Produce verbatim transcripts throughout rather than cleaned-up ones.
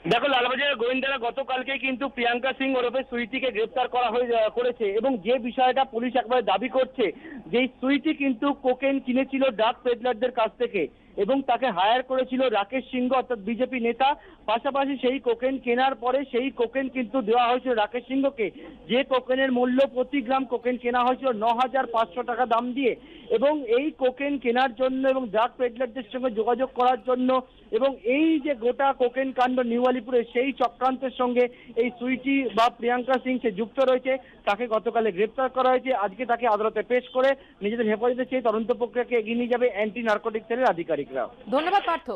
দেখো, লালবাজারের গোয়েন্দারা গতকালকে কিন্তু প্রিয়াঙ্কা সিং ওরফে সুইটিকে গ্রেপ্তার করা হয়ে করেছে এবং যে বিষয়টা পুলিশ একবার দাবি করছে যে সুইটি কিন্তু কোকেন কিনেছিল ড্রাগ পেডলারদের কাছ থেকে এবং তাকে হায়ার করেছিল রাকেশ সিংহ অর্থাৎ বিজেপি নেতা। পাশাপাশি সেই কোকেন কেনার পরে সেই কোকেন কিন্তু দেওয়া হয়েছিল রাকেশ সিংহকে, যে কোকেনের মূল্য প্রতি গ্রাম কোকেন কেনা হয়েছিল ন হাজার পাঁচশো টাকা দাম দিয়ে। এবং এই কোকেন কেনার জন্য এবং ড্রাগ পেডলারদের সঙ্গে যোগাযোগ করার জন্য এবং এই যে গোটা কোকেন কাণ্ড নিউ আলিপুরে সেই চক্রান্তের সঙ্গে এই সুইটি বা প্রিয়াঙ্কা সিং সে যুক্ত রয়েছে। তাকে গতকালে গ্রেপ্তার করা হয়েছে। আজকে তাকে আদালতে পেশ করে নিজেদের হেফাজতে চেয়ে তদন্ত প্রক্রিয়াকে এগিয়ে নিয়ে যাবে অ্যান্টি নার্কোটিক সেলের আধিকারিকরা। ধন্যবাদ পার্থ।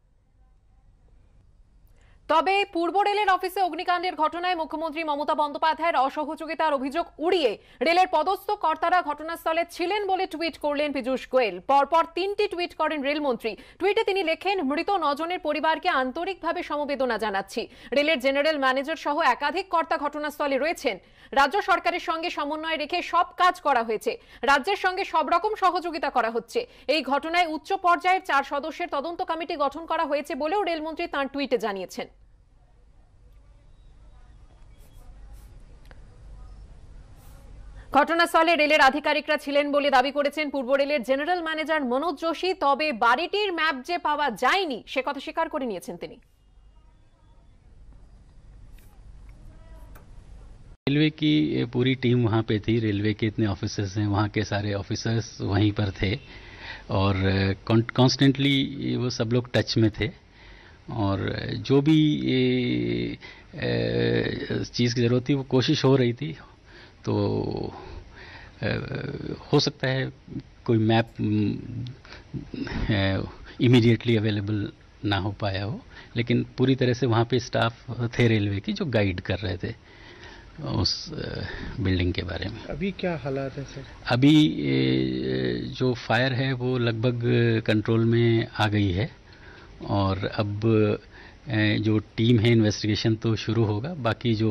তবে পূর্ব রেলের অফিসে অগ্নিকাণ্ডের ঘটনায় মুখ্যমন্ত্রী মমতা বন্দ্যোপাধ্যায়ের অসহযোগিতার অভিযোগ উড়িয়ে রেলের পদস্থ কর্তারা ঘটনাস্থলে ছিলেন বলে টুইট করলেন পীযূষ গোয়েল। পরপর তিনটি টুইট করেন রেলমন্ত্রী। টুইটে তিনি লেখেন, মৃত নজনের পরিবারকে আন্তরিকভাবে সমবেদনা জানাচ্ছি। রেলের জেনারেল ম্যানেজার সহ একাধিক কর্তা ঘটনাস্থলে রয়েছেন। রাজ্য সরকারের সঙ্গে সমন্বয় রেখে সব কাজ করা হয়েছে। রাজ্যের সঙ্গে সব রকম সহযোগিতা করা হচ্ছে। এই ঘটনায় উচ্চ পর্যায়ের চার সদস্যের তদন্ত কমিটি গঠন করা হয়েছে বলেও রেলমন্ত্রী তাঁর টুইটে জানিয়েছেন। ঘটনাস্থলে রেলের আধিকারিকরা ছিলেন বলে দাবি করেছেন পূর্ব রেলের জেনারেল ম্যানেজার মনোজ যোশী। তবে বাড়িটির ম্যাপ যে পাওয়া যায়নি সে কথা স্বীকার করে নিয়েছেন তিনি। रेलवे की पूरी टीम वहाँ पे थी। रेलवे के इतने ऑफिसर्स हैं, वहाँ के सारे ऑफिसर्स वहीं पर थे और कॉन्स्टेंटली वो सब लोग टच में थे। और जो भी चीज़ की ज़रूरत थी वो कोशिश हो रही थी। तो हो सकता है कोई मैप इमीडिएटली अवेलेबल ना हो पाया हो, लेकिन पूरी तरह से वहाँ पे स्टाफ थे रेलवे की जो गाइड कर रहे थे उस बिल्डिंग के बारे में। अभी क्या हालात है सर? अभी जो फायर है वो लगभग कंट्रोल में आ गई है और अब जो टीम है इन्वेस्टिगेशन तो शुरू होगा। बाकी जो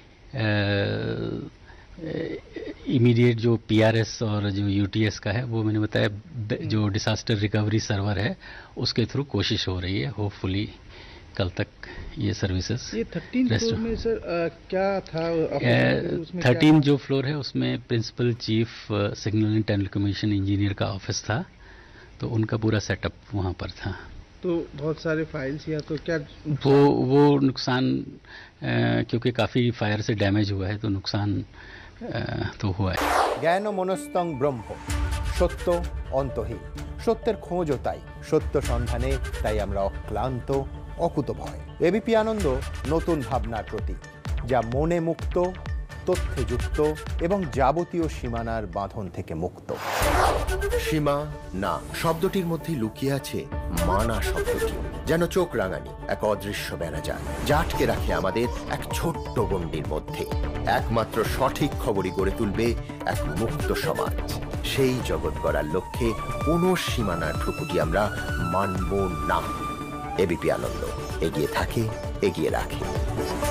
इमीडिएट जो पीआरएस और जो यूटीएस का है वो मैंने बताया, जो डिसास्टर रिकवरी सर्वर है उसके थ्रू कोशिश हो रही है। होपफुली कल तक ये सर्विसेज। ये थर्टीन फ्लोर में सर आ, क्या था? थर्टीन जो फ्लोर है उसमें principal chief signal and telecommunication engineer का ऑफिस था, तो उनका पूरा सेटअप वहाँ पर था। तो बहुत सारे फाइल्स या तो क्या वो वो नुकसान क्योंकि काफ़ी फायर से डैमेज हुआ है तो नुकसान तो हुआ है। জ্ঞান মনস্তং ব্রহ্ম, সত্য অন্তহীন। সত্যের খোঁজও তাই, সত্য সন্ধানে তাই আমরা অক্লান্ত অকুতভয়। এবিপি আনন্দ নতুন ভাবনার প্রতীক, যা মনে মুক্ত, তথ্যে যুক্ত এবং যাবতীয় সীমানার বাঁধন থেকে মুক্ত। সীমা না শব্দটির মধ্যে লুকিয়ে আছে মানা শব্দটি, যেন চোখ রাঙানি এক অদৃশ্য বেড়াজাল যা আটকে রাখে আমাদের এক ছোট্ট গণ্ডির মধ্যে। একমাত্র সঠিক খবরই গড়ে তুলবে এক মুক্ত সমাজ। সেই জগৎ গড়ার লক্ষ্যে কোনো সীমানার ঠুকুটি আমরা মানব না। এবিপি আনন্দ এগিয়ে থাকে, এগিয়ে রাখে।